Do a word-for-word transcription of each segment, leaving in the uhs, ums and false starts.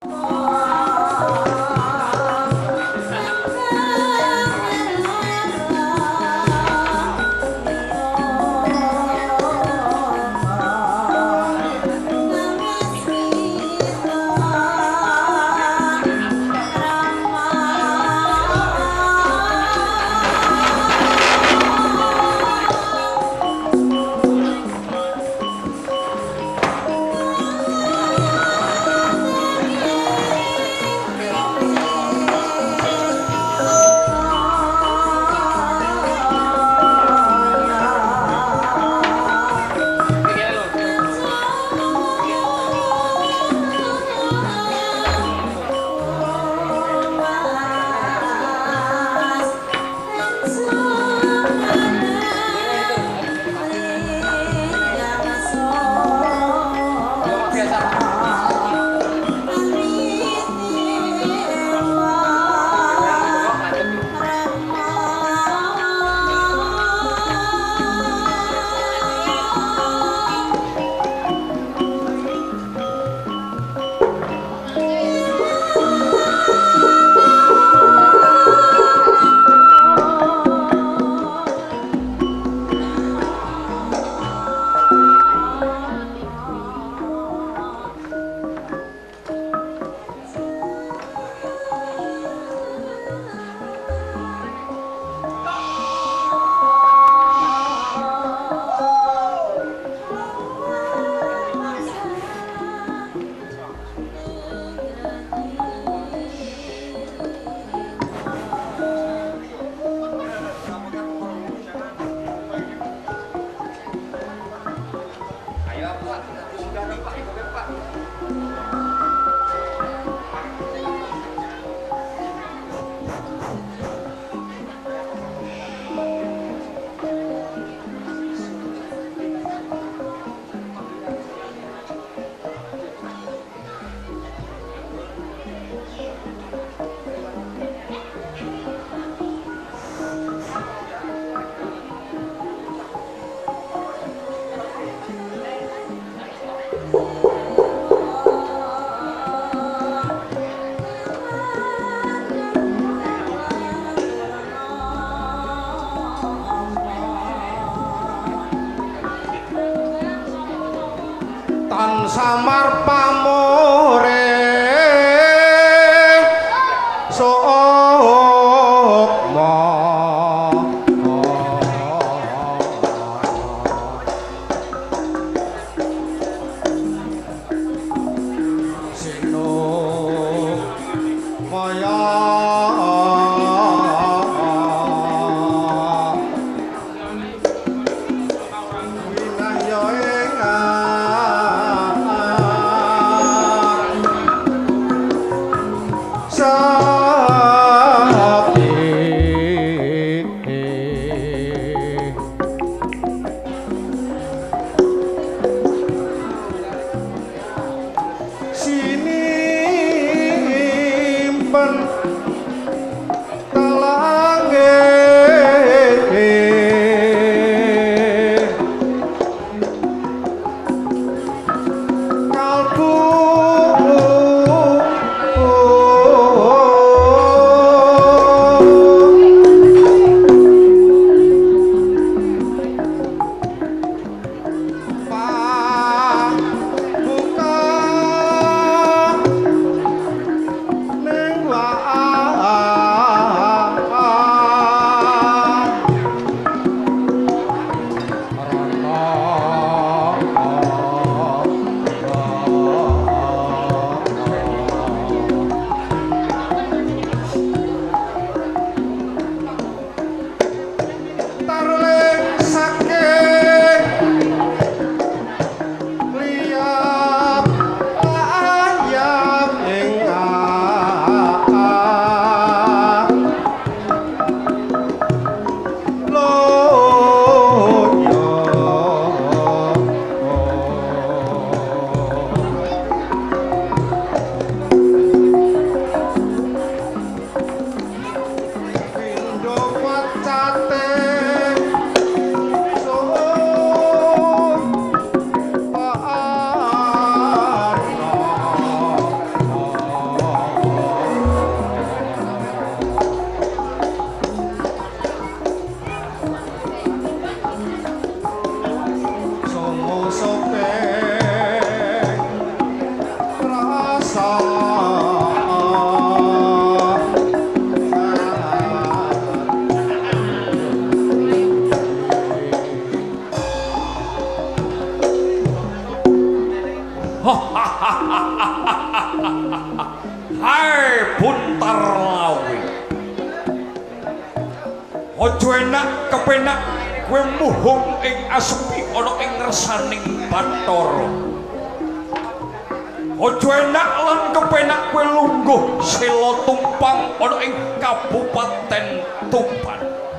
Samar pamore sukma sino maya buka neng mangsa Hai Buntar Lawi, ojo enak kepenak kowe muhung ing asepi ana ing ngersaning Bathara. Ojo enak lan kepenak kowe lungguh sela tumpang ana ing Kabupaten Tuban.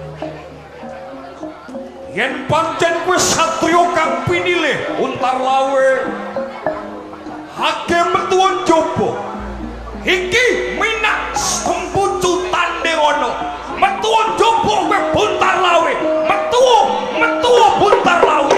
Yen pancen kowe satriya kang pinilih Buntar Lawi, hake metu njaba. Iki minak sempucu tande ono metu njaba kowe Buntar Lawi, metu metu Buntar Lawi.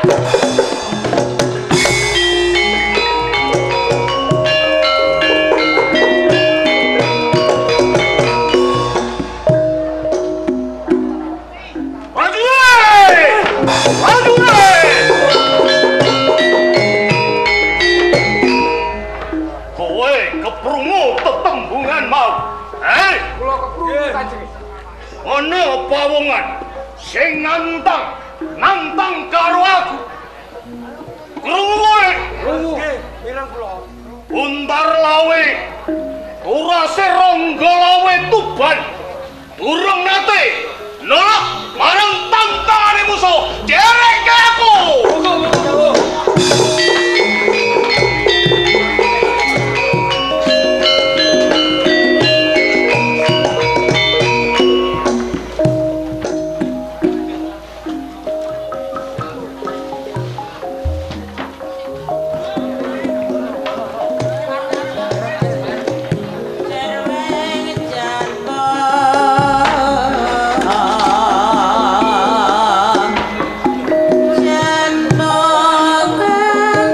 Ana pawongan sing nantang nantang karo aku. Krungu kowe? Krungu. Pirang kula? Buntar Lawi. Turase Rangga Lawi Tuban. Durung nate nolak marang tantangane musuh. Derek aku. Jangan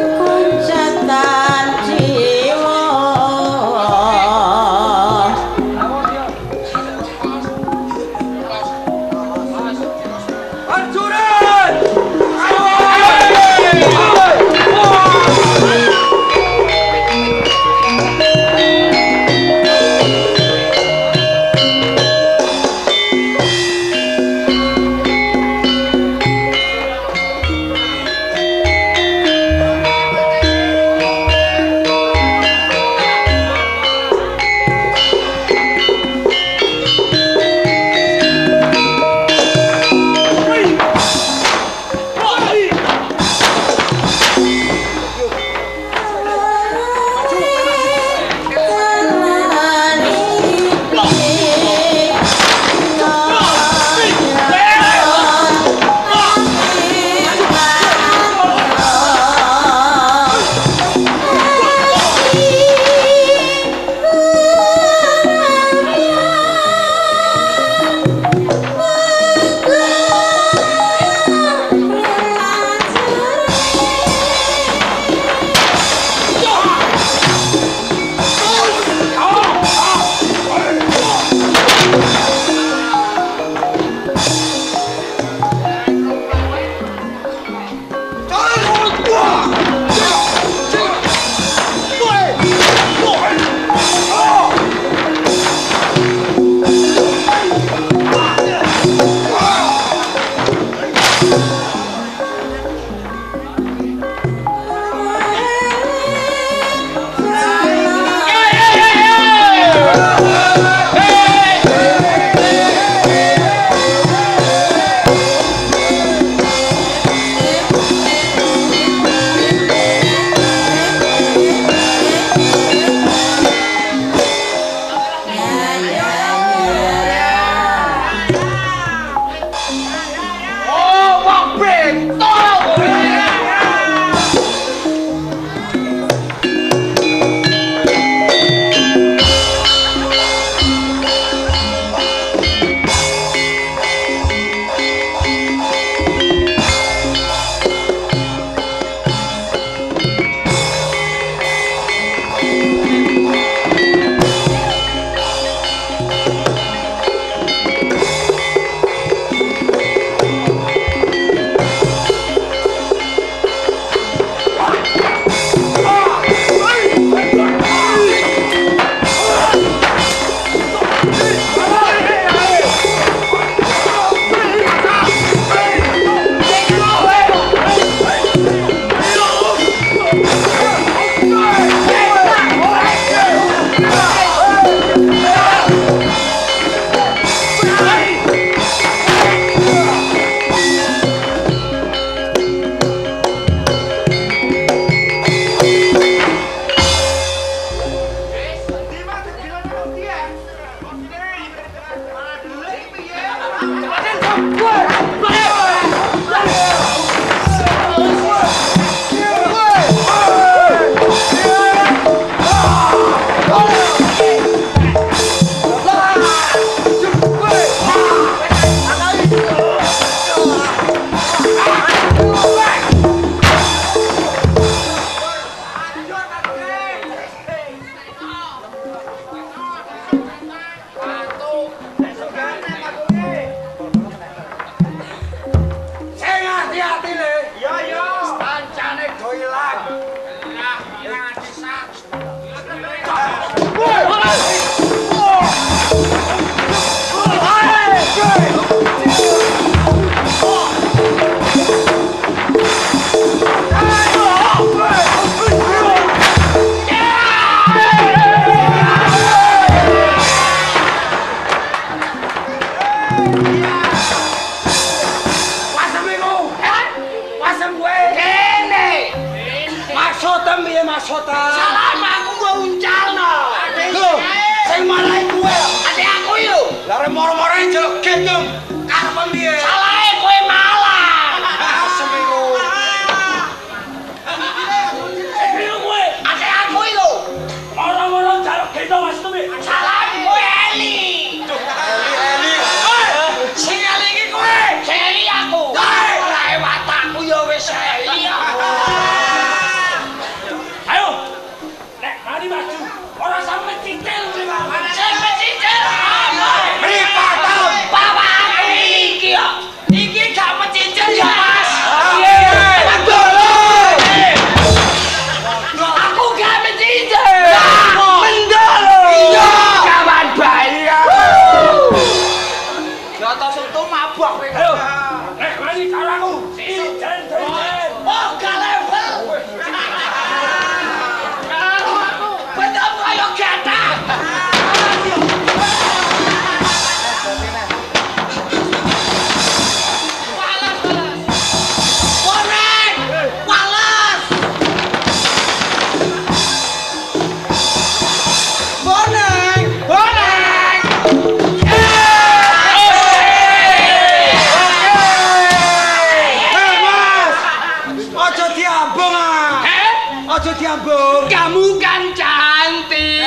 Kamu kan cantik.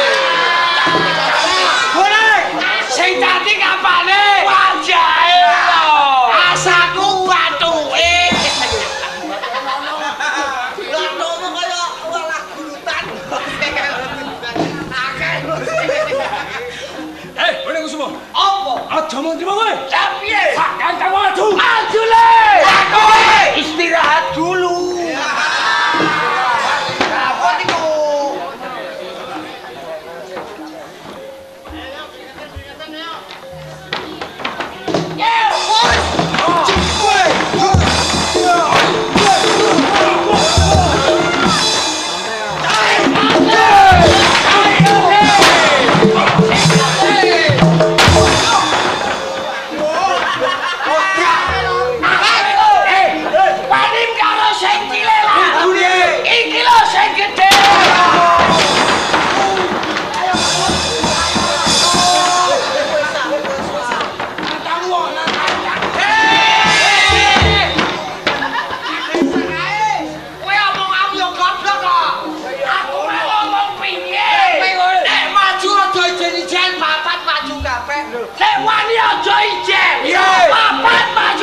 Boleh. Sing cantik apane? Wajahe lho. Asaku bathuke. Bathumu kaya walah gulutan. Akeh. Eh, kowe ning semua. Apa? Aja mau terima kowe. Lah piye? Sakkan kamu maju. Maju le. Aku istirahat dulu. Wani aja ijen. Papat maju.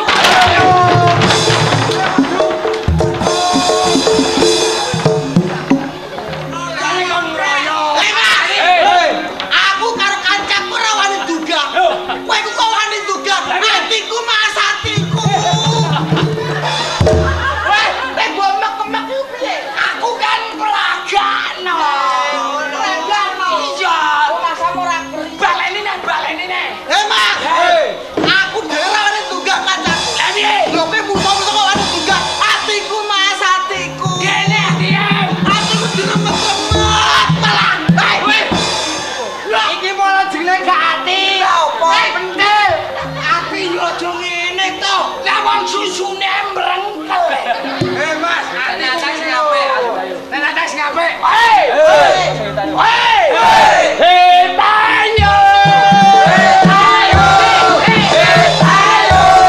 Aku karo kancaku ora wani dugang. Kowe ku kok wani dugang. Atiku mas atiku. Weh, nek bomek-bomek ku piye? Aku kan pelagano. Pelagano. Iya. Rasamu ora keri. Baleni nek baleni nek. Hei, Mas. Aku dhewe ora wani dugang kancaku. Lah piye? Lho kowe musuh-musuh kok wani dugang. Atiku mas atiku. Kene diam. Atiku diremet-remet. Malah. Hei. Iki malah jenenge gak ati. Apa? Pentil. Ati yo aja ngene to. Lah wong susune mbrengkel. Eh, Mas, ati sing apik. Nek ati sing apik. Hei. Hei. Hei. Tayo. Tayo. Tayo.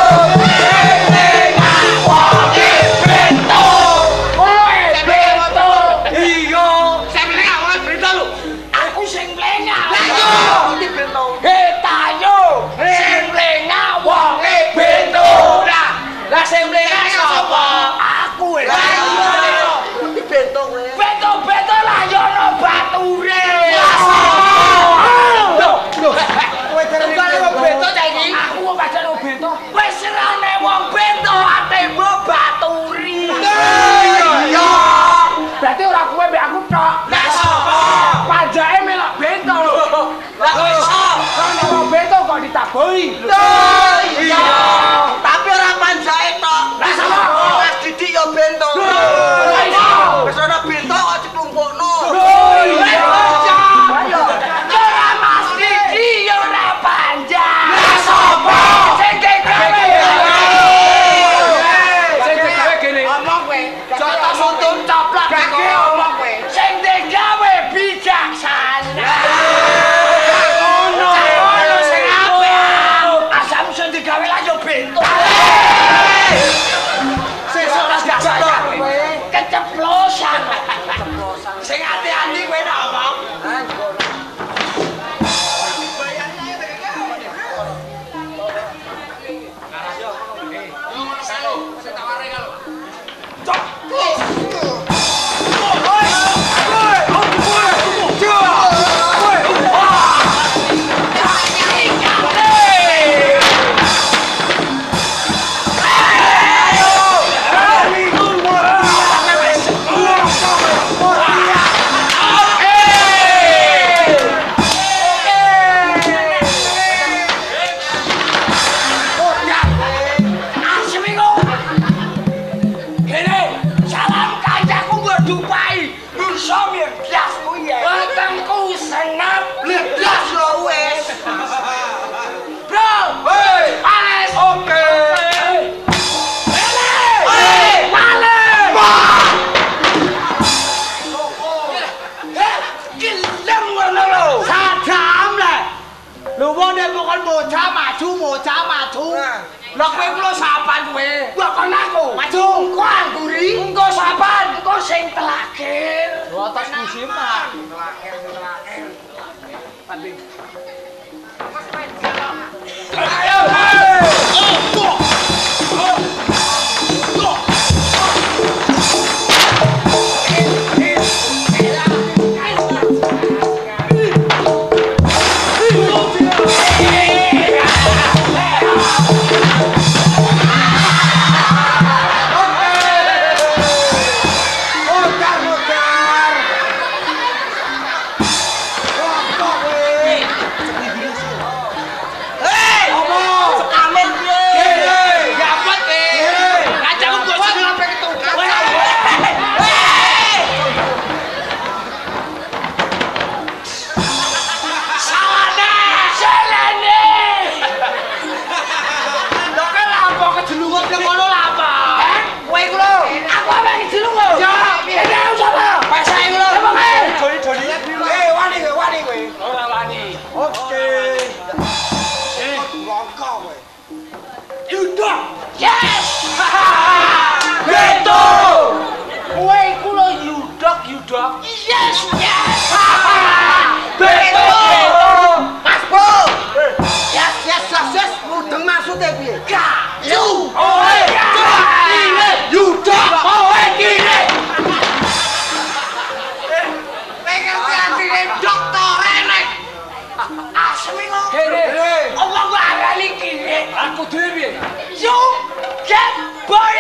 Boy. Iya. Tapi ora panjake tok. Lah sama Mas Didi yo bento. Lah iya. Wis ana bento kok dikumpulno. Iya. Ayo. Ora Mas Didi yo ora panjang. Lah sapa? Sing gawe. Sing gawe kene. Omong kowe. Jatah sutun caplak kake omong kowe. Sing gawe bijaksana. Ngono. Ngono sing apik. Asam sing digawe lah yo bento. Sesuk ora gak kowe. Keceplosan. Sing ati-ati kowe nak omong. Lah kowe kula sapan kowe. Gua kon aku. Maju. Engko angguri. Engko sapan. Engko sing telakhir. Lho atas musim mah. Telakhir telakhir. Pandi. Ayo. Yes, yes. Beto. Mas Bo. Yes, yes, yes, yes. Mudeng maksudnya piye? Gayu. Oe. Kire. Yuda. Oe kire. Pengen diantine dokter enek. Asmi lo. Kire. Omong gua arani kire. Aku dhewe piye? You get boy.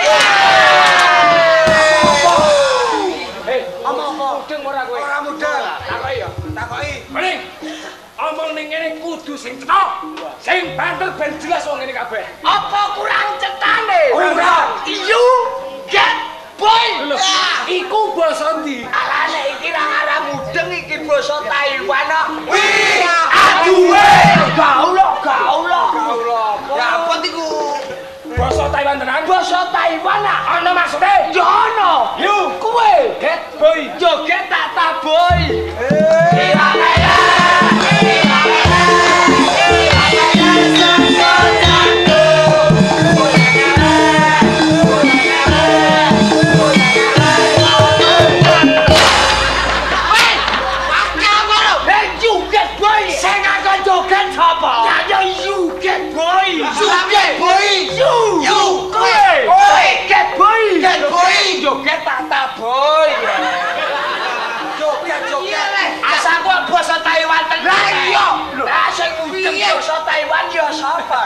Ora mudeng. Takoki ya, takoki. Mending omong ning ngene kudu sing cetha. Sing banter ben jelas wong ngene kabeh. Apa kurang cetane? Ora. You get boy. Iku basa ndi? Alane iki ra arah mudeng iki basa Taiwan. Wi, aduwe. Gaula, gaula. Gaula. Ya apa iku? Basa Taiwan tenan? Basa Taiwan ah. Ana maksude? Ya ana. Yo, kowe get boy. Joget tata boy. Eh. Joget tata boy. Joget joget. Asal gua basa Taiwan tenan. Lah iya. Lah sing mudeng basa Taiwan ya sapa?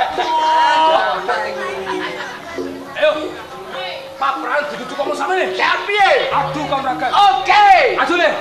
Ayo. Pak Pran duduk kamu sampe. Siap piye? Adu kamragan. Oke. Aju le.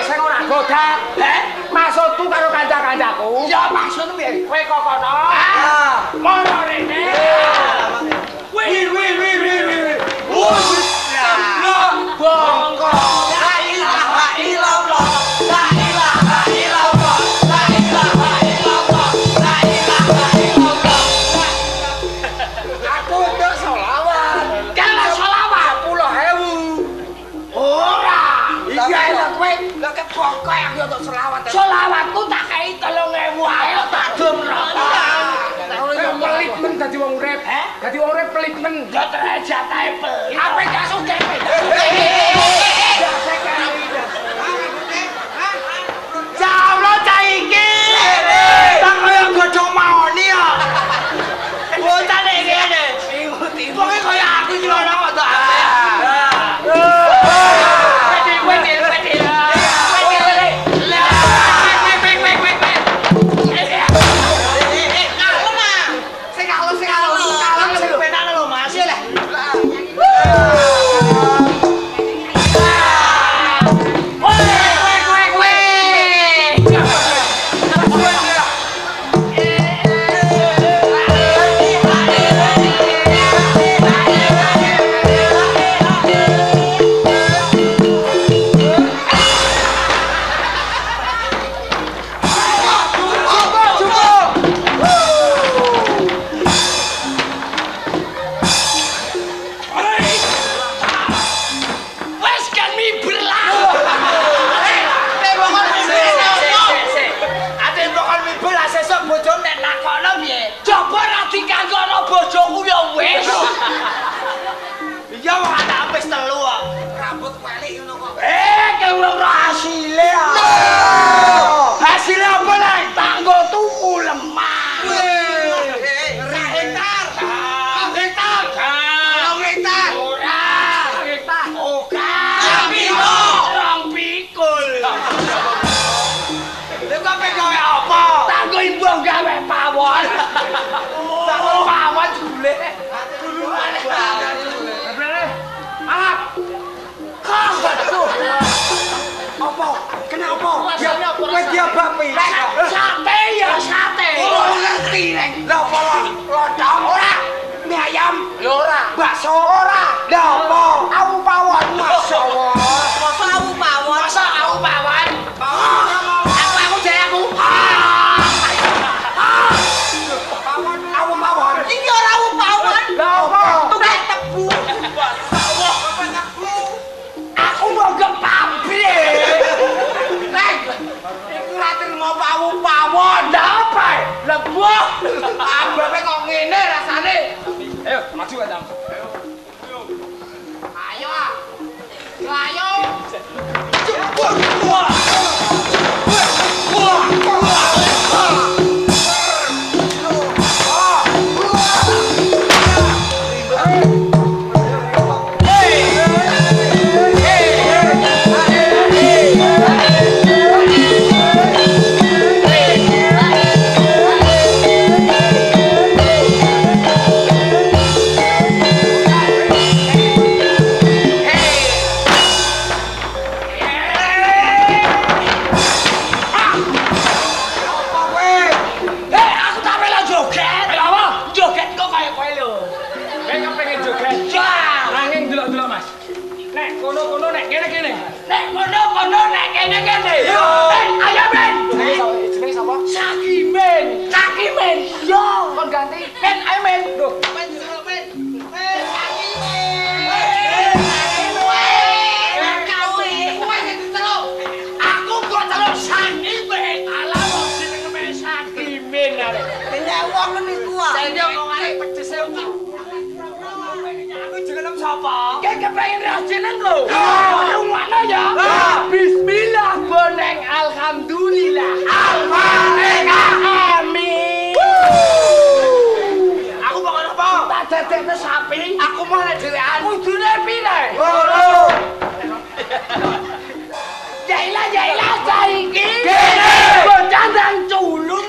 sing ora godak. Heh, maksudku karo kanca-kancaku. Ya maksudmu piye? Kowe kok kono. Ah, mono rene. Wih wih wih wih wih. Wus. Bongko. La ilaha illallah. La ilaha illallah. La ilaha illallah. La ilaha illallah. Aku untuk selawat. Kalau selawat sepuluh ribu. Ora. Iya lho kowe lho ke bongko aku untuk selawat. Selawatku tak kei telung ewu ayo tak dum rotan. Pelit men dadi wong urip. Dadi wong urip pelit men. Ya derajate pelit. Apa gak sugih. Jauh cah iki. Tak kaya godhong maoni ya. Bocah nek ngene. Pokoke kaya aku iki ora kok tak apik. Wedil wedil wedil. Ya wong ana wis telu kok. Rambut welik ngono kok. Eh, ke wong hasile. Hasile apa lek? Tanggo tuku lemah. Ora hektar. Hektar. Rong hektar. Ora. Hektar. Oka. Piro? Rong pikul. Lha kok gawe apa? Tanggo ibu gawe pawon. Tanggo pawon jule. Alap. Kok betul. Apa? Kenapa? Ya kowe dia bapi. Sate ya sate. Ora ngerti nek. Lah apa lodong ora? Mie ayam ya ora. Bakso ora. Lah apa? Awu pawon masyaallah. Masa awu pawon? Masa awu pawon? Aku aku jare aku. Pawon awu pawon. Iki ora awu pawon. Lah apa? Tukang tebu. Aku mau gepabri. Nek, iku ra terima pawon-pawon. Apa? Lebuh. Ambape kok ngene rasane. Ayo, maju Adam. Ayo. Ayo. Wah. Wah. Kono-kono nek kene-kene. Nek kono-kono nek kene-kene. Yo. Eh, ayo men. Jenenge sapa? Sakimen. Sakimen. Yo. Kon ganti. Men, ayo men. Loh, men jero men. Men Sakimen. Aku kok teluk Sakimen. Alah wong jenenge Sakimen arek. Nek wong niku ah. Saya kok arek pedes e. Jeneng sapa? Ki kepengin ra jeneng lho. Rumana ya. Bismillah boneng alhamdulillah. Al-Fatihah. Amin. Aku bakal apa? Tak dadekne sapi. Aku malah dhewean. Kudune pire? Loro. Jaila jaila saiki. Kene. Bocah ndang culun.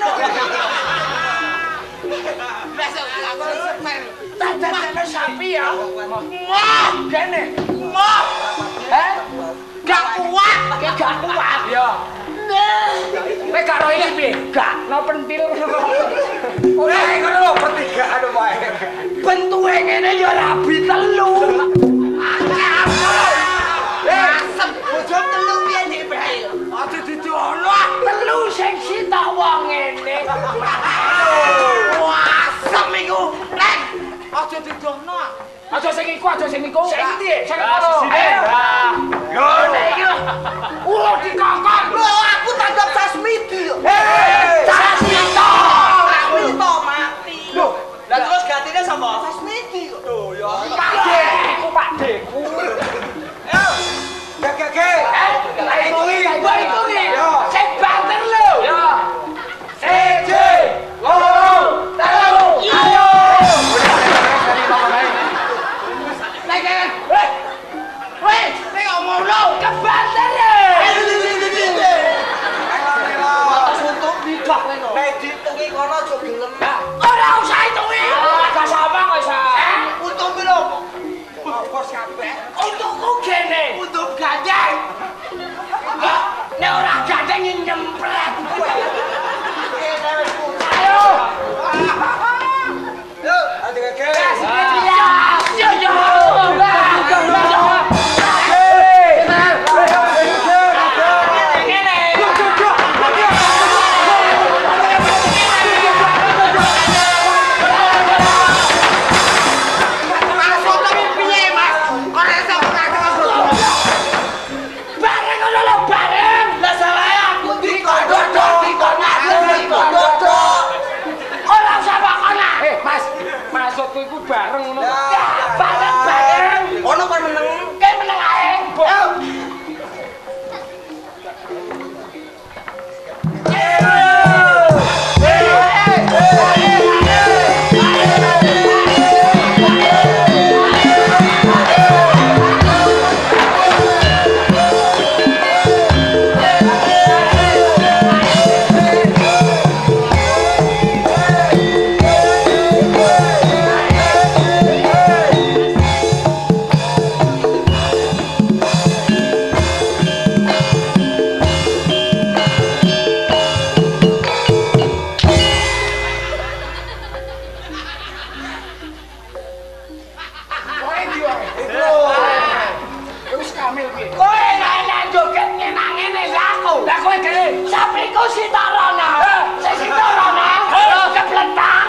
Besok aku seper. Tak dadekne sapi ya. Moh, kene. Moh. Heh? Gak kuat. gak kuat. Iya. Kowe gak ro iki piye? Gak no pentil. Ora ngono lho pertigaan wae. Bentuke ngene ya rabi telu. Asem bojo telu piye nek pentil? Ati dijono Telu sing sitok wong ngene. Asem iku. Nek aja didono. aja sing iku aja sing iku. Sing ndi? Sing kono. Lho nek iki ulo dikokok. Lho aku tanggap Sasmiti yo. Sasmito. Sasmito mati. Lho, lah terus gantine sapa? Sasmiti kok. Lho ya. Pakde iku pakdeku. Yo. Gagage. Eh, hitungi, hitungi. Sing banter lho. Ya. Siji, loro, telu. Ayo. Nek eh. Weh, nek ngono kebanter e. Atas untuk nikah kowe. Nek ditungi kono aja gelem. Ora usah hitungi. Agak sama kok isa. Untung piro? Bos kabeh. Untungku gene. Untung gandeng. Nek ora gandeng nyempret kowe. Ayo. Yo, adek-adek. Ya, yo yo. Maksudku iku bareng ngono. Bareng-bareng. Ono kon meneng. Kae meneng ae. Sapiku Sitarana. Sing Sitarana. Kepletang.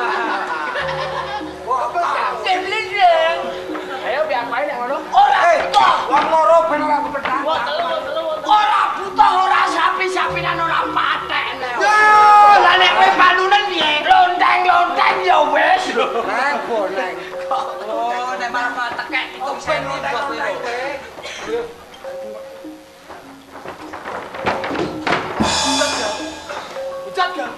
Demlindeng. Ayo biar wae nek ngono. Ora butuh. Wong loro ben ora kepethak. Ora butuh ora sapi-sapinan ora patek. Lah nek kowe panunen piye? Lonteng-lonteng ya wis. Nang boneng. Oh, nek malah tekek hitung senti bos kowe. Ucat gak?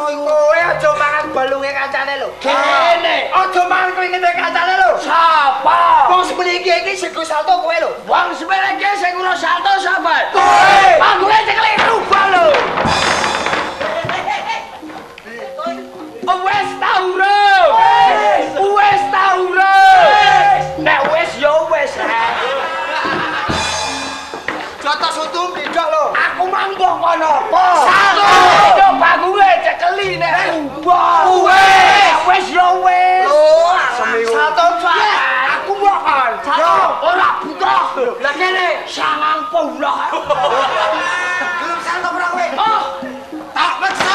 apa iku? Kowe aja mangan balunge kancane lho. Kene. Aja mangan kringete kancane lho. Sapa? Wong semriki iki sing salto kowe lho. Wong semriki sing ora salto sapa? Kowe. Panggule ceklek rubah lho. Wes tau ro. Wes tau ro. Nek wes yo wes. Joto sutum tidak lho. Aku manggung kono apa? Satu. Yo bangunge cekeli nek ubah. Wes, wes yo wes. Satu cak. Aku mohon. Yo ora butuh. Lah kene sangang puluh. Belum satu ora kowe. Oh. Tak meksa.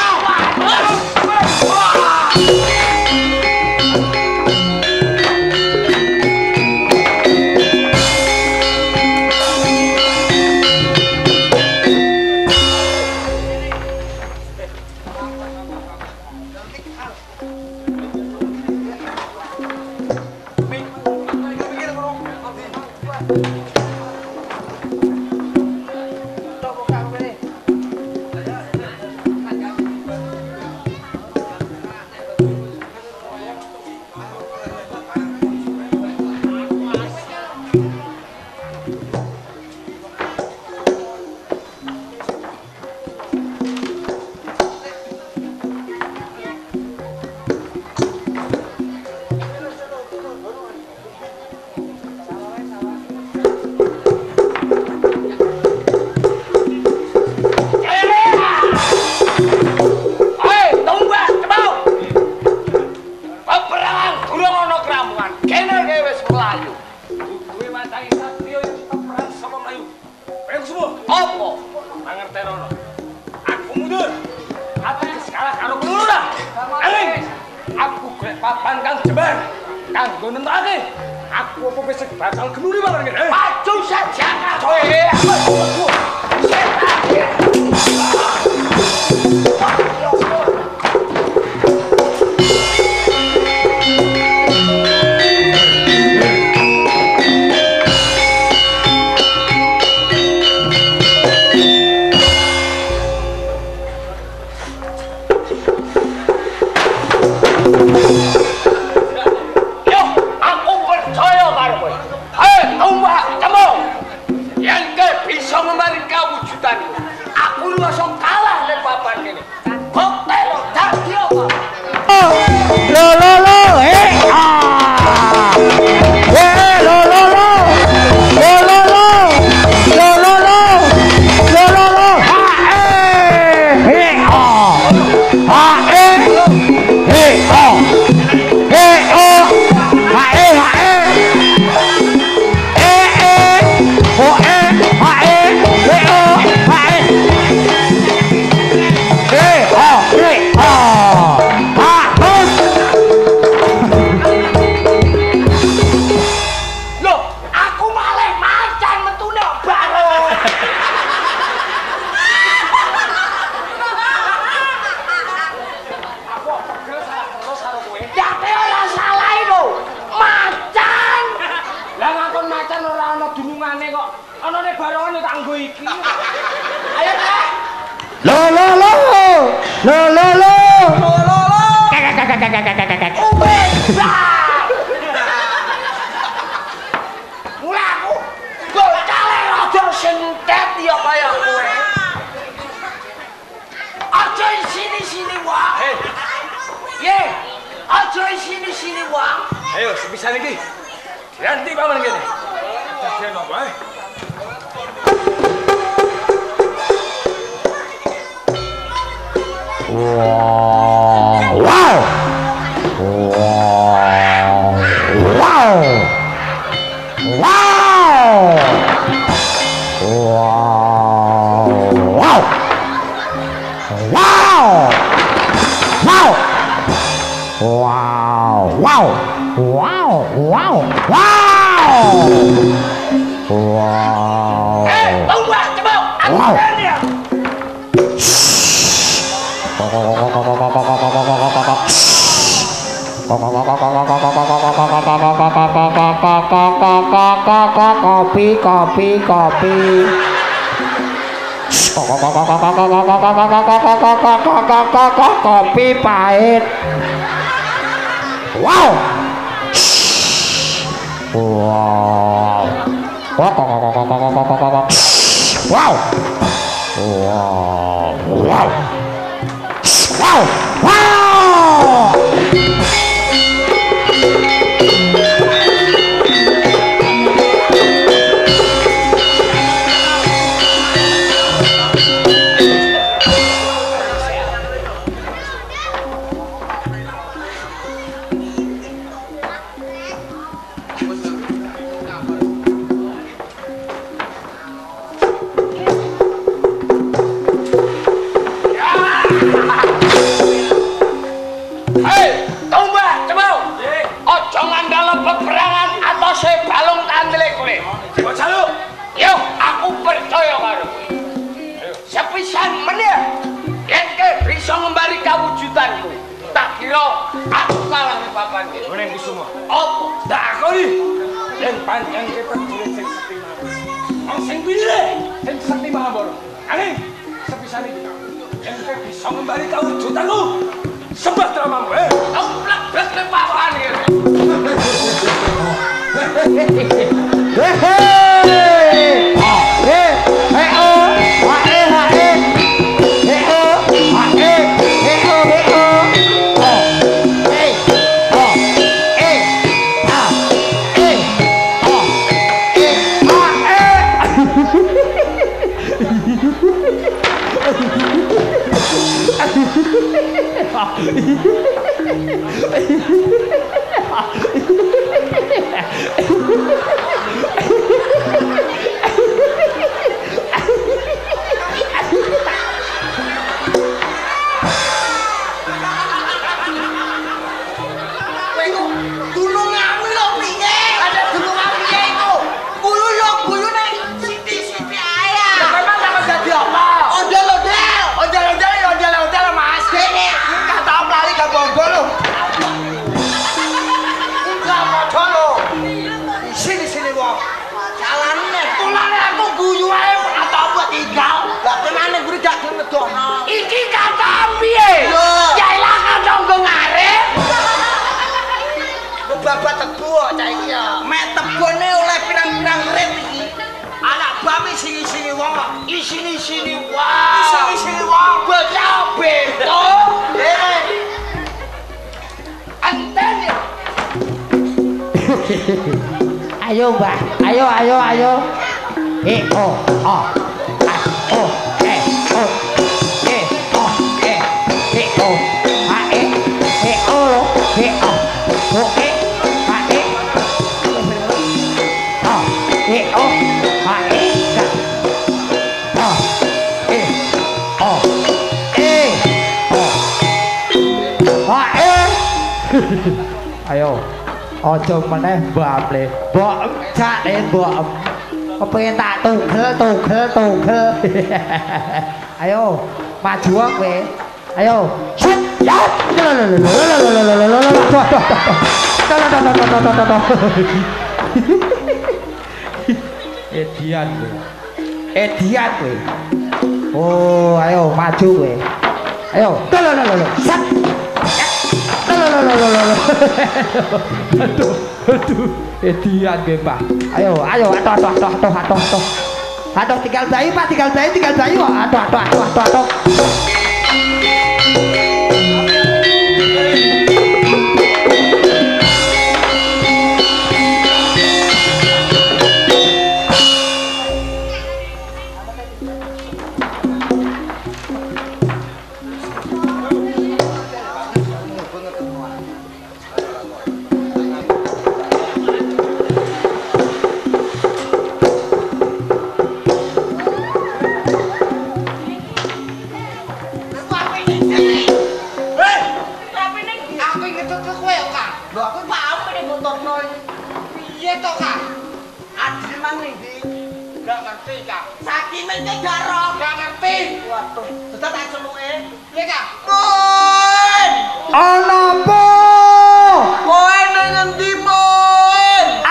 Kopi, kopi, kopi. Kopi pahit. Wow. Wow. Wow. Wow. Wow. Wow. Wow. Iki kata piye? Yailah kanggo ngarep. Babat tebu kok cah iki ya. Mek tebone oleh pirang-pirang rit iki. Anak bami sini-sini wong kok isini-sini wong. Isini-sini wong bocah bento. Eh. Anten ya. Ayo, Mbah. Ayo, ayo, ayo. Eh, oh, oh. Oh, eh, oh. Eh, oh, eh. Eh, oh. Ah, eh. Eh, oh. Eh, oh. Oh, eh. Ah, eh. Oh, eh, oh. Ah, eh. Oh, eh. Oh. Eh. Oh. Ah, eh. Ayo. Ojo meneh bable. Mbok cak mbok. Kepengin tak tugel tugel tugel. Ayo, maju kowe. Ayo. Set. Ya. Edian kowe. Edian kowe. Oh, ayo maju kowe. Ayo. Set. Aduh, aduh, edian gue Mbak. Ayo, ayo, atuh, atuh, atuh, atuh, atuh, atuh, atuh, tinggal bayi Pak, tinggal bayi, tinggal bayi, atuh, atuh, atuh, atuh, atuh.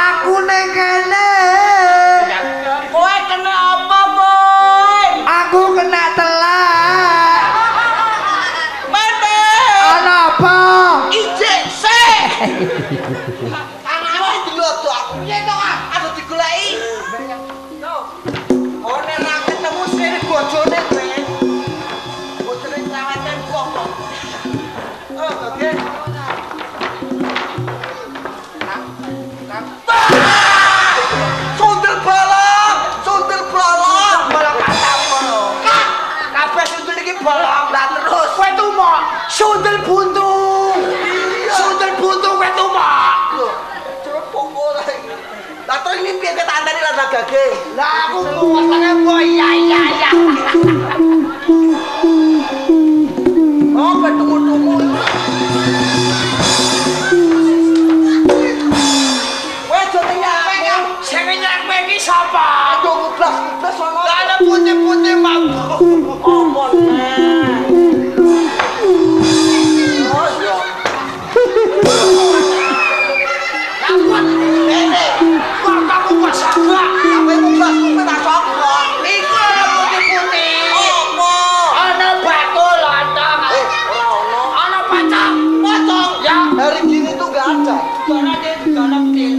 Aku piye kowe tak andani lan gage. Lah aku kuwatane boy ya ya ya. Oh, ketemu-temu. Weh, jotenya pengen sing nyampe iki sapa? Aduh, kublas-kublas ono. Lah ana putih-putih mabuk. Apa nek? Oh, yo. Lawan ini. Kok kamu pasangga? Sampai kublas-kublas tak sok. Iku ana putih-putih. Apa? Ana batu lontong. Eh, ora ono. Ana pacang. Pocong. Ya, hari gini tuh enggak ada. Karena dia juga neptil.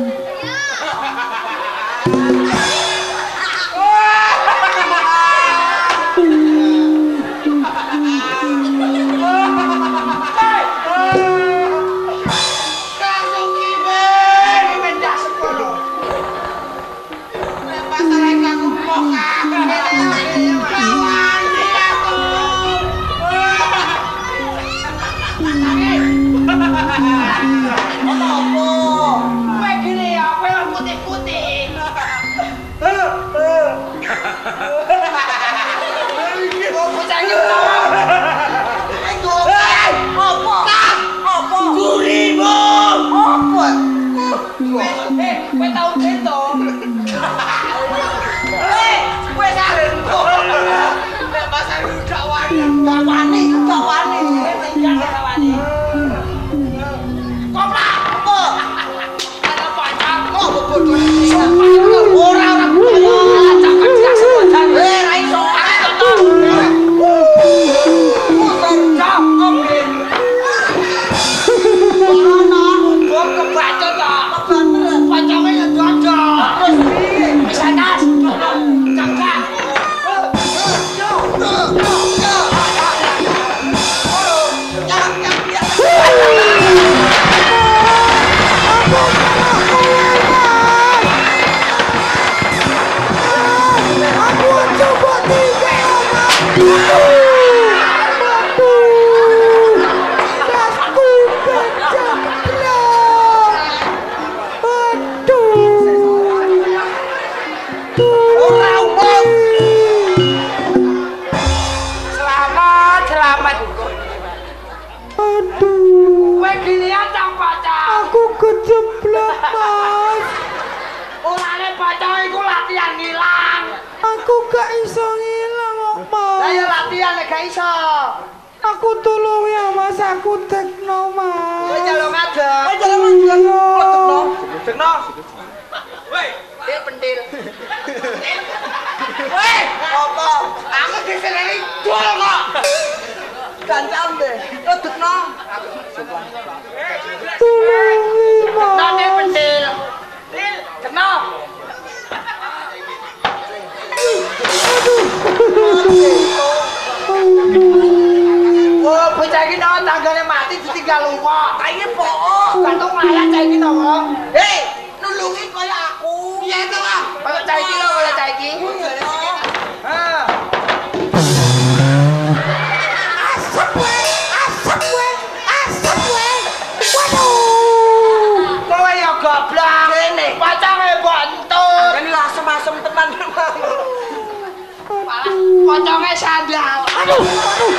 Pocongnya sandal. Aduh, aduh,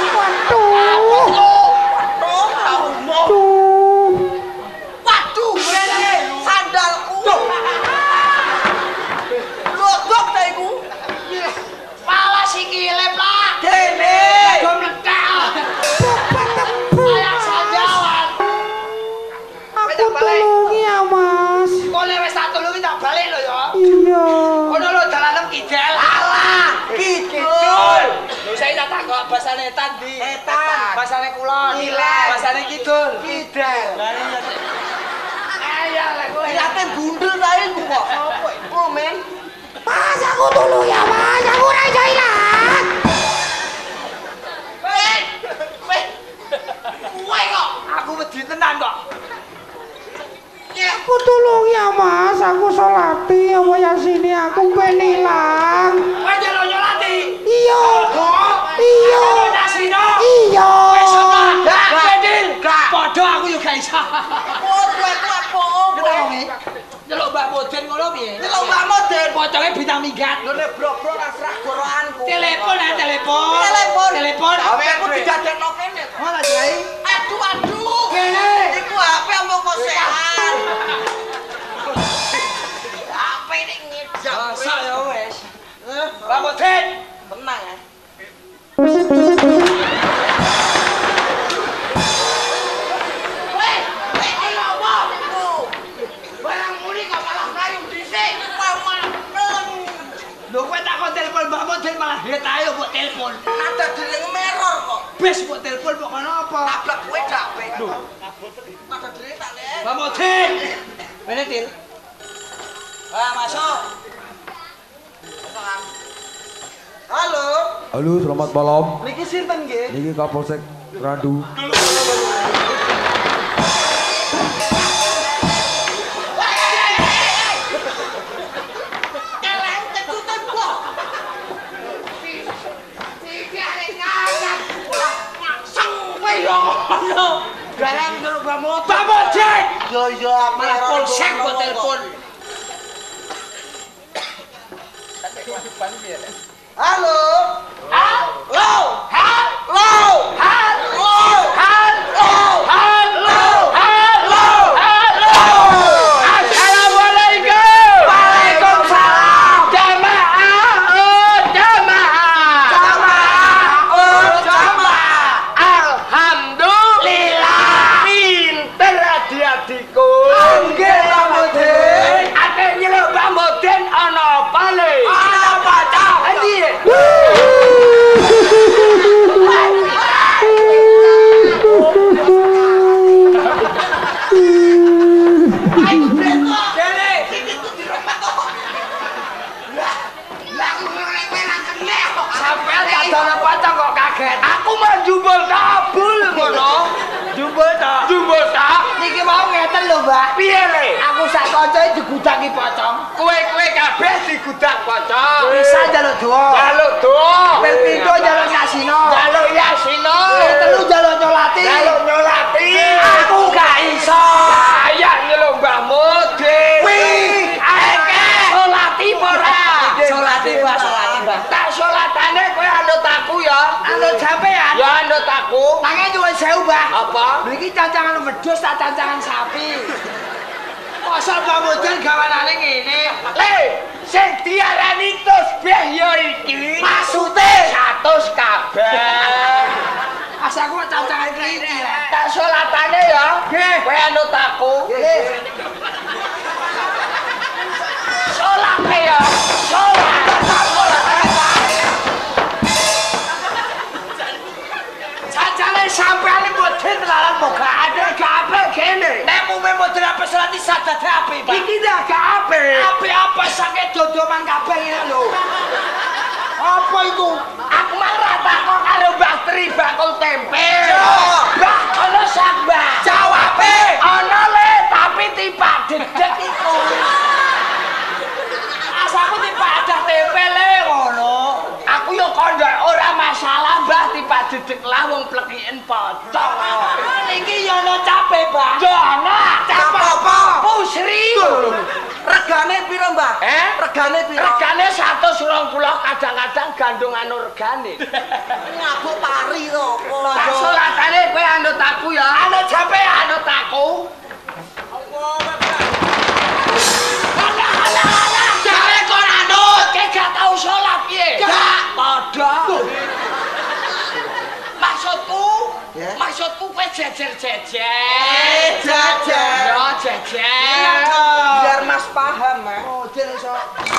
waduh. Waduh. Waduh, sandalku. Lodok ta iku. Pala sikile, Pak. Dene. Go mlekal. Ayak sandalan. Aku tulungi ya, Mas. Kok wis tak tulungi tak balik lho ya. Iya. Ono lho dalanem kidal. Alah, kidul. Lho saya tak takok basane etan ndi? Etan. Basane kulon. Ilen. Basane kidul. Kidal. Lah iya. Ayo lah kowe. Yate bundel ta iku kok. Sopo iku, Men? Mas, aku tulung ya, Mas. Aku ora iso ilang. Weh. Weh. Kowe kok. Aku wedi tenan kok. Aku tulung ya, Mas. Aku salati apa ya sini aku pengen ilang. Kowe jero nyolati? Iya. Iya. Iya. Wis apa? Bedil. Padha aku yo gak iso. Oh, kowe ku apa? Kenapa, Mi? Delok Mbak Moden ngono piye? Delok pocongnya bintang minggat. Lho nek bro-bro ra serah gorokanku. Telepon ya telepon. Telepon. Telepon. H P-ku didadekno kene. Mana Jai? Aduh aduh. Kene. Iku H P omong kosehan. H P ini ngejak. Masa ya wes. Eh, Bang Modin. tenang ya. Weh, weh iki apa? Barang muni kok malah kayung dhisik. Lho kowe takon telepon Mbak Modin malah het ayo mbok telepon. Ada dereng meror kok. Bes mbok telepon kok kono apa? Tablak kowe dak H P. Lho. Ada dereng tak le. Mbak Modin. Bene Til. Ah, masuk. Halo. Halo, selamat malam. Niki sinten nggih? Niki Kapolsek Randu. Keleng ketutup kok. Tiga nganak. Masang kowe yo ngono. Garang karo Mbak Modin. Mbak Modin. Yo yo Malah polsek kok telepon. Halo. Halo. Halo. Halo. Halo. Halo. Halo. Halo. Assalamualaikum. Waalaikumsalam. Jamaah. Oh, jamaah. Jamaah. Oh, jamaah. Alhamdulillah. Pinter adik-adikku. Nggih, Mbak Modin. Ate nyeluk Mbak Modin ana apa le? Ana baca. Endi? Kene. Sampeyan tak dono pocong kok kaget. Aku mah jumbul kabul ngono. Jumbul ta? Jumbul ta? Niki mau ngeten lho, Mbak. Piye le? Aku sak kancae digudaki pocong. Kowe-kowe kabeh digudak pocong. Bisa njaluk doa. Jaluk doa. Ping pindho njaluk kasino. Jaluk yasino. Ping telu njaluk nyolati. Jaluk nyolati. Aku gak iso. Saya nyeluk Mbah Modin. Wih, Eke. Solati ora. Solati, Mbak, solati, Mbak. Tak solatane kowe anut aku ya. Anut sampean. Ya anut aku. Tangan nyuwun sewu, Mbak. Apa? Niki cancangan wedhus tak cancangan sapi. Masa Mbak Modin gawanane ngene? Le, sing diarani tasbih ya iki. Maksude Satus kabeh. asa aku cancangan iki. Tak solatane ya. Nggih. Kowe anut aku. Nggih. Solate ya. Solat. Cancangan sampean iki Modin telalan moga ada kabeh kene. Nek mume Modin apa salati sadate apik, Pak. Iki dah gak apik. Apik apa sakit Dodoman kabeh ngene lho. Apa iku? aku mah ra takon karo Mbah Tri bakul tempe. Yo. Mbah, ana sak Mbah. Jawabe. Ana le tapi tipak dedek iku. Asaku tipak adah tempe le ngono. Aku yo kondok ora masalah Mbah tipak dedek lah wong plekiken pocong. Iki yo ono cape, Mbak. Yo ana Cap apa? Pusri. Regane piro, Mbak? Eh? Regane piro? Regane seratus dua puluh kadang-kadang gandung anu regane. ngabuk pari to. Tak solatane kowe anut aku ya. Anut sampe anut aku. Alah alah alah. Jawe kon anut, kowe gak tau salat piye? Gak padha. Maksudku, Ya. maksudku kowe jejer-jejer. Eh, jajan. Yo jejer. Biar Mas paham, Mas. Model iso.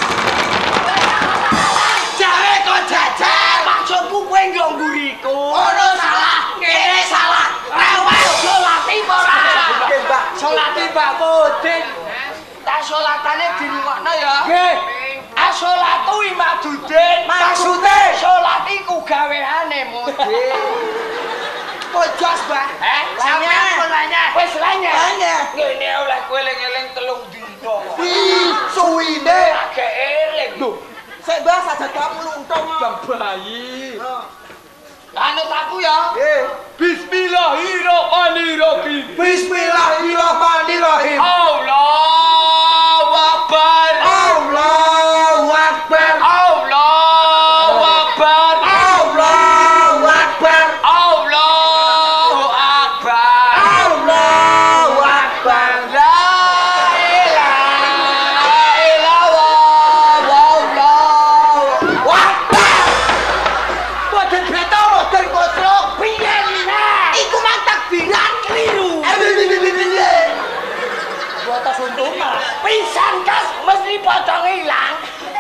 Jawe kok jajar. Maksudku kowe nggo mburiku. Ono salah, kene salah. Rewel salati ora. Oke, Mbak. Salati Mbak Modin. Tak salatane dirungokno ya. Nggih. Asolatu imadudin. Maksude? salat iku gaweane Modin. Pojos, Mbak. Eh, sampeyan pun lanyah. Wis lanyah. Lanyah. Ngene oleh kowe eling-eling telung dina. Wih, suwine. Agak eling. Lho, Sik, Mbak, sajak kamu luntung. bang bayi. Oh. Anut aku ya. Nggih. Bismillahirrahmanirrahim. Bismillahirrahmanirrahim. Allahu Akbar. Allahu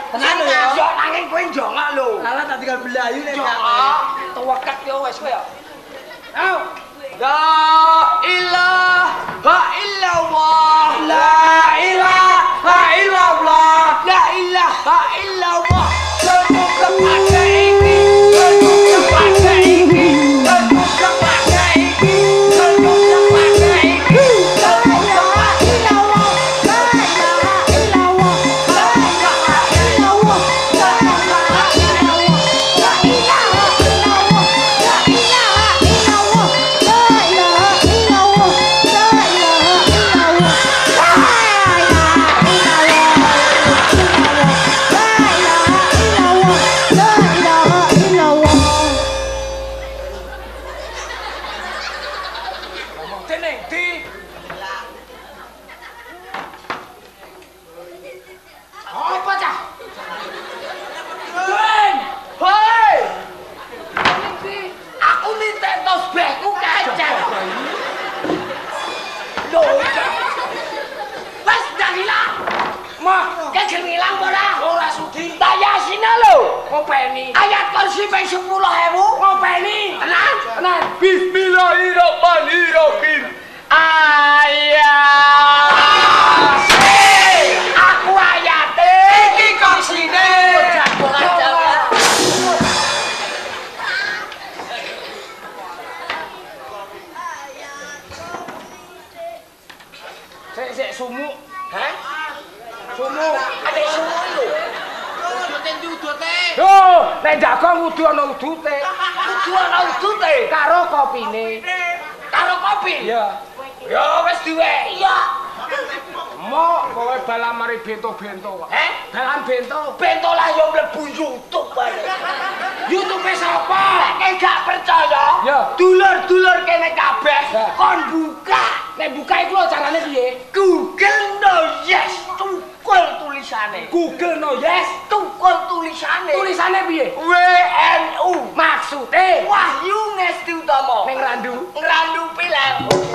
Tenan lho ya. Yo nanging kowe njongok lho. Alah tak tinggal belayu nek Njongok. Tuwekek yo wis kowe ya. Ayo. La ilaha illallah. La ilaha illallah. La ilaha illallah. Semoga pada ini, semoga pada ini, semoga pada ini, semoga pada ini. La ilaha illallah. La ilaha illallah. La ilaha illallah. La ilaha illallah. La ilaha illallah. La ilaha illallah. La ilaha illallah. La apa cah? Gwen! Hei! Aku minta tosbehku kacau. Loh, wes dah hilang. Mah, kan hilang ora? Ora sudi. Tanya sini lho. Ngopeni. Ayat kursi ping sepuluh ribu. Ngopeni. Tenan? Tenan. Bismillahirrahmanirrahim. Ayat. Aku ayate. Iki kursine. Sik sik sumuk. Hah? Sumuk. Ada sumuk lho. Udute udute. Yo, nek jago kudu ana udute. Kudu ana udute karo kopine. Karo kopi? Iya. Ya wis diweki ya. Mok kowe balang mari bento-bento kok. Eh? Balang bento. Bento lah yo mlebu YouTube bae. YouTube sapa? Nek gak percaya, ya dulur-dulur kene kabeh kon buka. Nek buka iku lho carane piye? Google no yes, tukul tulisane. Google no yes, tukul tulisane. Tulisane piye? W N U. Maksude Wahyu Ngesti Utama. Ning Randu. Randu Pilar.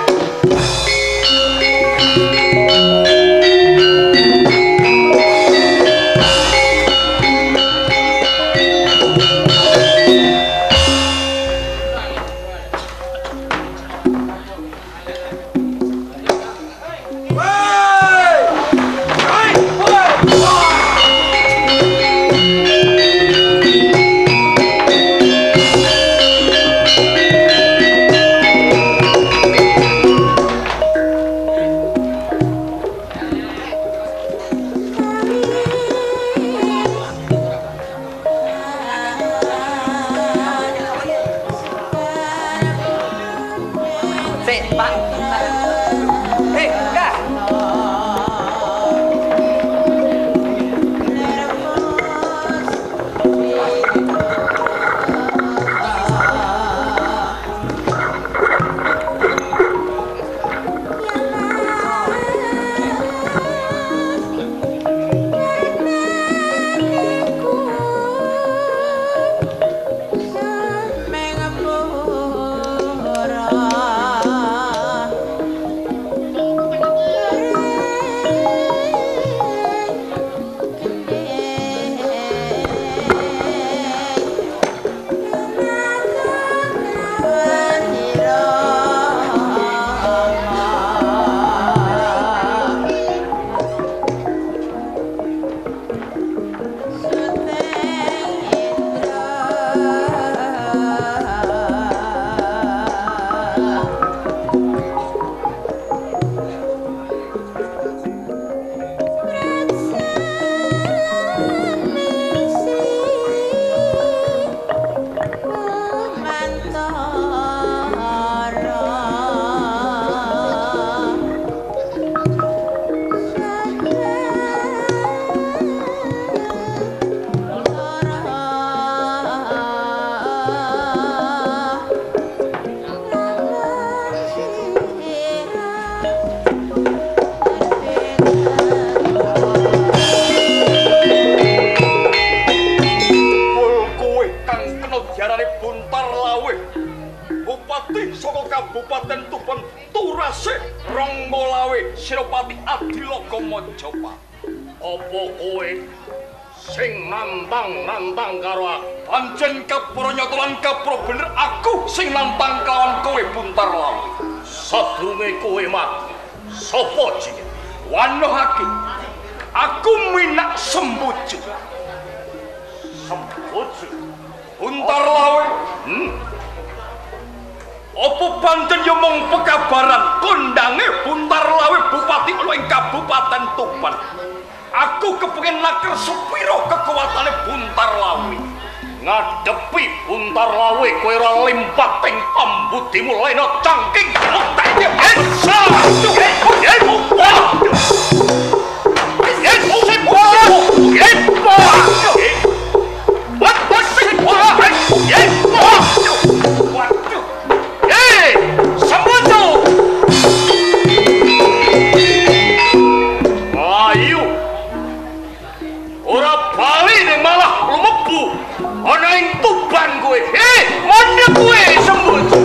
Kabupaten Tuban Turase Ronggolawe Senopati Adiloka Mojopati. Apa kowe sing nantang-nantang karo aku. Pancen kapro nyotolan kapro bener aku sing nantang kelawan kowe Buntar Lawe. Sadurunge kowe mati, sapa jenenge? Wanohake. Aku minak Sembojo. Sembojo. Buntar Lawe. Hmm. Apa pancen yo mung pekabaran kondange Buntar Lawe Bupati ana ing Kabupaten Tuban. Aku kepengin naker sepiro kekuatane Buntar Lawe. Ngadepi Buntar Lawe kowe ora limpat ing pambudimu leno cangking mutene ensa. Ana ing Tuban kowe. Eh, mondhe kowe Sembojo.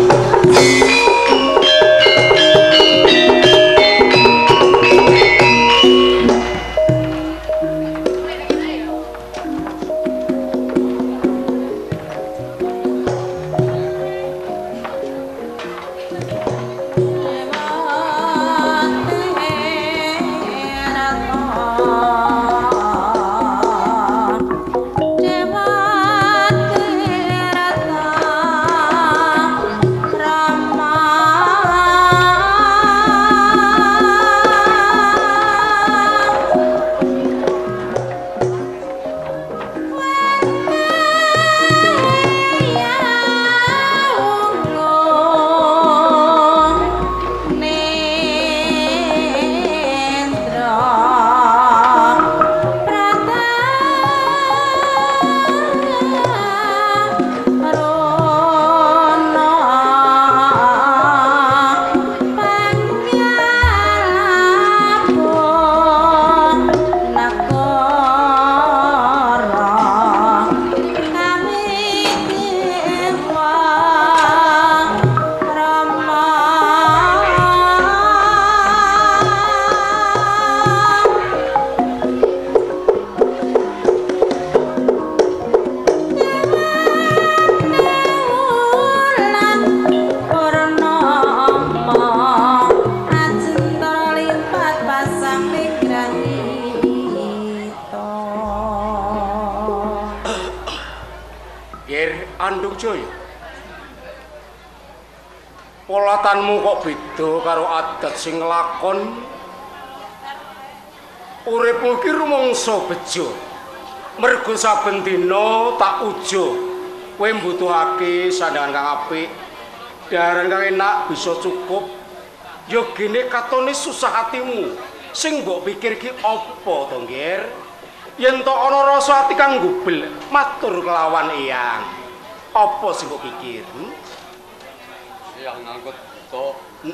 Polatanmu kok beda karo adat sing nglakon. Uripmu iki rumangsa bejo. Mergo saben dina tak ujo. Kowe mbutuhake sandhangan kang apik, daharan kang enak bisa cukup. Ya gene katone susah hatimu. Sing mbok pikir ki apa to, Nggir? Yen to ana rasa ati kang gubel, matur kelawan Eyang. Apa sing mbok pikir? Hmm? Yang ngangkut to.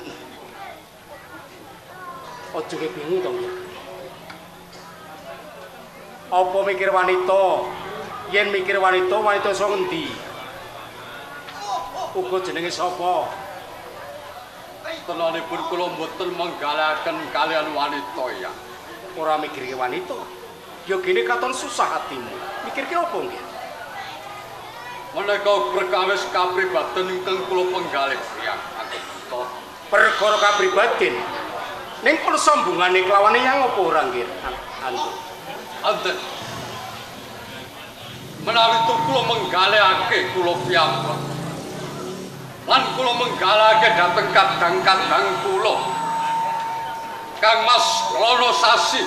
Ojo ke bingung to, Nggir. Apa mikir wanita? Yen mikir wanita, wanita iso ngendi? Uga jenenge sapa? Tenanipun kula mboten menggalaken kalian wanita ya. Ora mikirke wanita. Ya gene katon susah hatimu. Mikirke apa, Nggih? Menika perkawis kapribaden ingkang kula penggalih Hyang Anggota. Perkara kapribaden. Ning pun sambungane kelawane yang apa ora, Nggih? Anggota. Anten. Menawi kula menggalihake kula piyambak. Lan kula menggalihake dhateng kadang-kadang kula. Kang Mas Lono Sasi.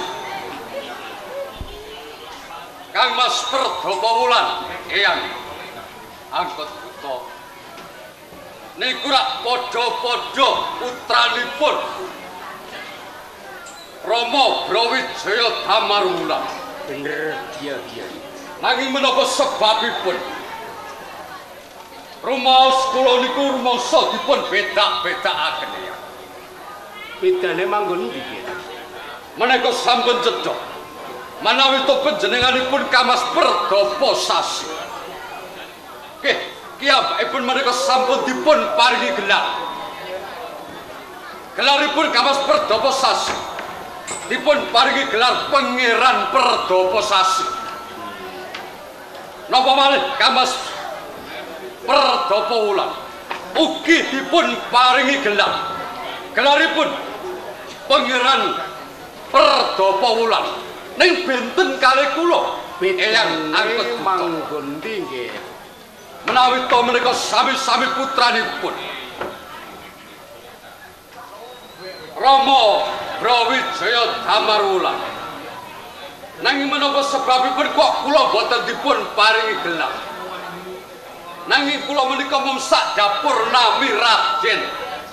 Kang Mas Perdapa Wulan, Eyang Anggota. Niku rak padha-padha putranipun Rama Brawijaya Damarwulan. Bener, iya iya. Nanging menapa sebabipun? Rumaos kula niku rumangsa dipun bedak-bedakaken ya. Bedane manggon ndi iki? Menika sampun cedhak. Manawi to panjenenganipun Kamas Perdapa Sasi. Nggih, kiyambakipun menika sampun dipun paringi gelar. Gelaripun Kamas Perdapa Sasi. Dipun paringi gelar Pangeran Perdapa Sasi. napa malih Kamas Perdapa Wulan ugi dipun paringi gelar. Gelaripun Pangeran Perdapa Wulan ning benten kalih kula Eyang Angkut manggon nggih. Menawi to menika sami-sami putranipun Rama Brawijaya Damarwulan. Nanging menapa sebabipun kok kula boten dipun paringi gelar? Nanging kula menika mumsak dapur nami Raden.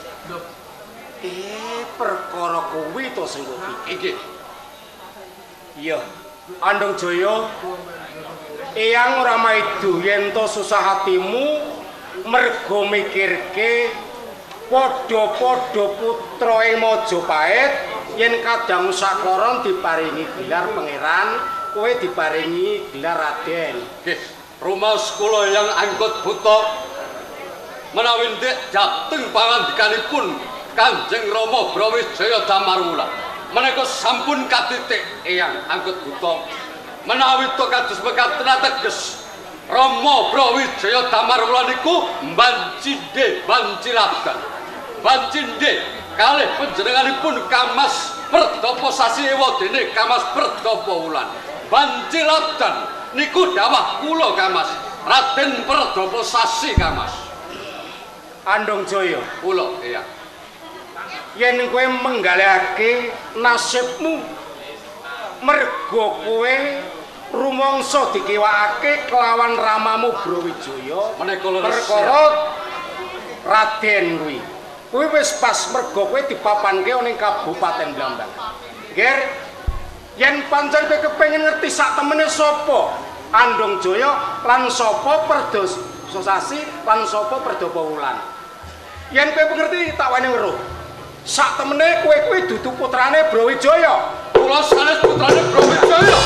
Eh, perkara kuwi to sing kok iki. Iya, Andong Jaya, Eyang ora maido yen to susah hatimu mergo mikirke padha-padha putra ing Majapahit yen kadang sakloron diparingi gelar pangeran, kowe diparingi gelar Raden. Nggih, rumaos kula yang angkut buta menawi ndek jateng pangandikanipun Kanjeng Rama Brawijaya Damarwulan menika sampun katitik Eyang angkut buta menawi to kados mekaten ateges Rama Brawijaya Damarwulan niku mbancinde banciladan bancinde kalih panjenenganipun Kamas Perdapa Sasi ewadene Kamas Perdapa Wulan banciladan niku dawah kula Kamas Raden Perdapa Sasi Kamas Andong Jaya kula iya yen kowe menggalihake nasibmu mergo kowe rumangsa dikiwakake kelawan ramamu Brawijaya menika leres perkara Raden kuwi kuwi wis pas mergo kowe dipapanke ning Kabupaten Blambangan. Ger yen pancen kowe kepengin ngerti sak temene sapa Andong Jaya lan sapa Perdapa Sasi lan sapa Perdapa Wulan. Yen kowe ngerti tak wani weruh. Sak temene kowe kuwi dudu putrane Brawijaya. Kula sanes putrane Brawijaya.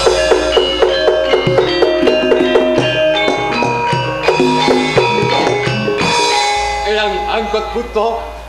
Eyang angkut buta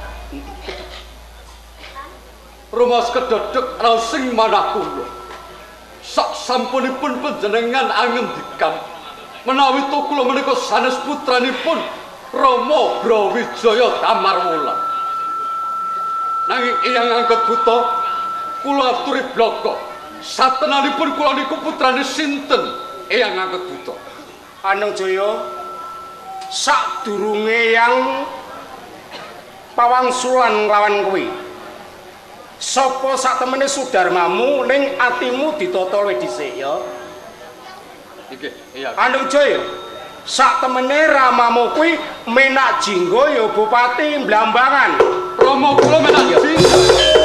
rumas kedodok raosing manah kula. Sak sampunipun panjenengan angendikan menawi to kula menika sanes putranipun Rama Brawijaya Damarwulan. Nanging Eyang angkut buta kula aturi bloko satenanipun kula niku putrane sinten Eyang angkut buta? Andong Jaya sadurunge yang pawangsulan nglawan kowe sapa satemene sudarmamu ning atimu ditata luwih dhisik ya iki iya Andong Jaya satemene ramamu kuwi Menak Jingga ya Bupati Blambangan. Rama kula Menak Jingga.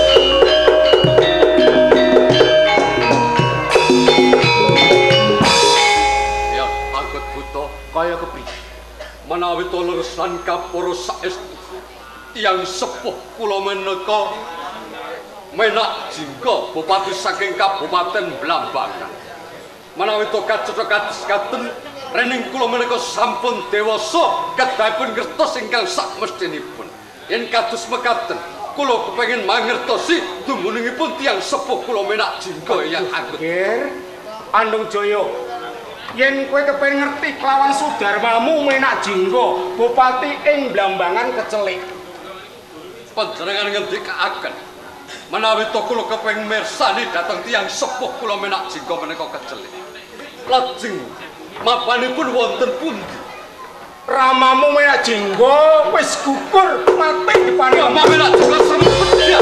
Ya angkut buta Kaya kepriye? menawi to leresan kapura saestu tiyang sepuh kula menika Menak Jingga Bupati saking Kabupaten Blambangan. Menawi to kacetha katen rening kula menika sampun dewasa kedahipun ngertos ingkang sakmestinipun. Yen kados mekaten kula kepengin mangertosi dumunungipun tiyang sepuh kula Menak Jingga yang angkut. Ger Andong Jaya yen kowe kepengin ngerti kelawan sudarmamu Menak Jingga Bupati ing Blambangan kecelik panjenengan ngendikaaken menawi to kula kepengin mirsani dhateng tiyang sepuh kula Menak Jingga menika kecelik lajeng mapanipun wonten pundi? Ramamu Menak Jingga wis gugur mati dipani Rama Menak Jingga sampun pedya.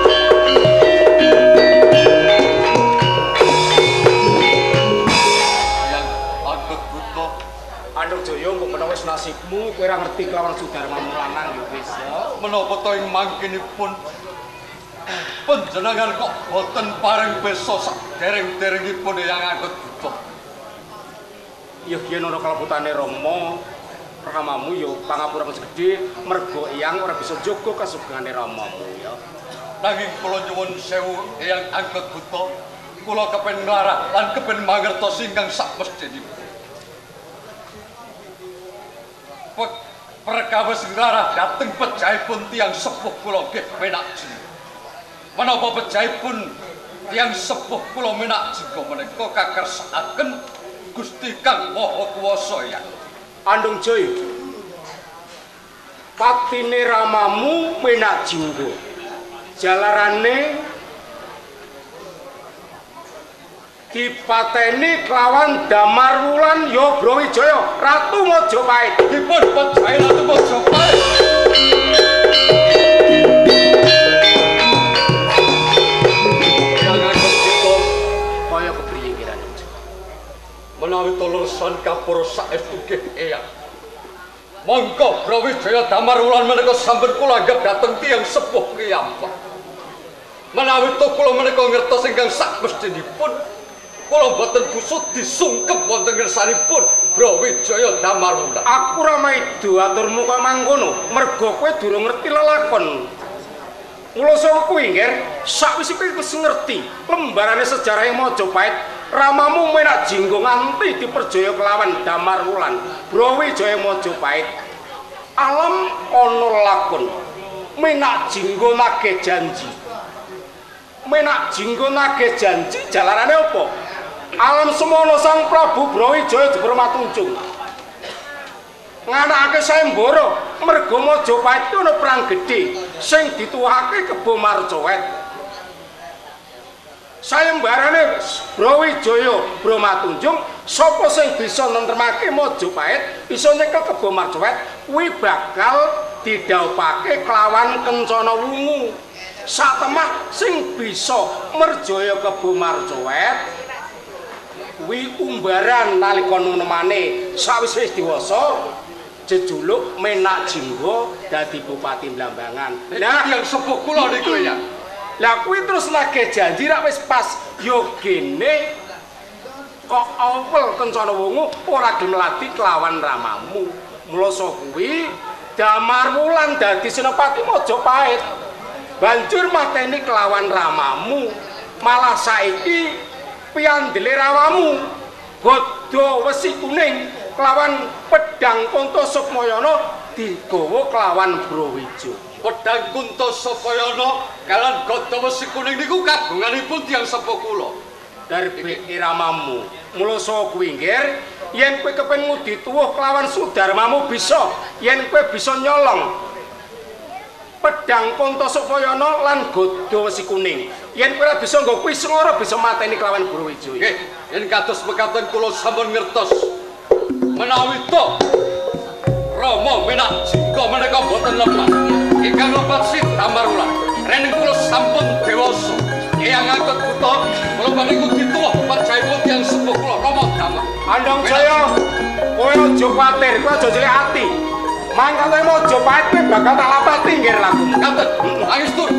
Yang angkut buta Andong Jaya mbok menawa wis nasibmu kowe ora ngerti kelawan sudarmamu lanang ya wis ya. menapa to ing mangkinipun panjenengan kok boten paring besa sak dereng-derengipun yang angkut buta. Ya yen ana kalebutane Rama, ramamu ya pangapura wis gedhe mergo Eyang ora bisa njogo kasugengane ramamu ya. Nanging kula nyuwun sewu Eyang angkut buta, kula kepen nglarah lan kepen mangertos ingkang sakmestinipun. Perkawis nglarah dhateng pejahipun tiyang sepuh kula nggih Menak Jingga. Menapa pejahipun tiyang sepuh kula Menak Jingga menika kakersakaken Gusti Kang Maha Kuwasa ya. Andung Joy. Patine ramamu menak jinggo. Jalarane dipateni kelawan Damar Wulan ya Brawijaya Ratu Majapahit. Dipun percaya Ratu Majapahit. Jangan begitu Kaya kepriye kirane? menawi tulusan kapur saestu nggih eyang. Monggo Brawijaya Damar Wulan menika sampun kula anggap dhateng tiyang sepuh kiyambak. Menawi to kula menika ngertos ingkang sakmestinipun kula boten busut disungkep wonten ngersanipun Brawijaya Damar Wulan. Aku ora maido aturmu kok mangkono, merga kowe durung ngerti lelakon. Mula saka kuwi nggih, sakwise kowe wis ngerti lembarane sejarah Majapahit, ramamu menak jinggo nganti diperjaya kelawan Damar Wulan, Brawijaya Majapahit. Alam ana lakon, menak jinggo nagih janji. Menak jinggo nagih janji jalarane apa? Alam semono Sang Prabu Brawijaya dipermatunjung. Nganakake sayembara merga Majapahit ana perang gedhe sing dituwahake Kebo Marcowet. Sayembarane Brawijaya Brahmatunjung sapa sing bisa nentremake Majapahit bisa nyekel Kebo Marcowet kuwi bakal didhawuhake kelawan Kencana Wungu. Satemah sing bisa merjaya Kebo Marcowet kuwi umbaran nalika nemane sawise wis diwasa jejuluk Menak Jinggo dadi Bupati Blambangan. Lah yang sepuh kula niku ya. Lah kuwi terus nagih janji rak wis pas yo gene kok awel Kencana Wungu ora gelem lati kelawan ramamu. Mula saka kuwi Damar Wulan dadi Senopati Majapahit. Banjur mateni kelawan ramamu. Malah saiki piandele rawamu godho wesi kuning kelawan pedang Kuntasukmayana digawa kelawan Brawijaya. Pedang Kuntasukmayana kalian godho wesi kuning niku kagunganipun tiyang sepuh kula. Darbe iramamu. Mula saka kuwi nggih, yen kowe kepengin ngudi tuwuh kelawan Sudarmamu bisa, yen kowe bisa nyolong pedang Kuntasukmayana lan godho wesi kuning. Yen kowe ora bisa nggo kuwi sengara bisa mateni kelawan Brawijaya. Nggih, yen kados mekaten kula sampun ngertos. Menawi to Rama Menak Jinggo menika boten lemah. Ingkang lepat si Damar Wulan. Rening kula sampun dewasa. Eyang angkut buta kula paniku dituwuh percayipun tiyang sepuh kula Rama Damar. Andong Jaya, kowe aja kuwatir, kowe aja cilik ati. Mangkane Majapahit kowe bakal tak lapati nggih lakumu. Ngaten, angis tur.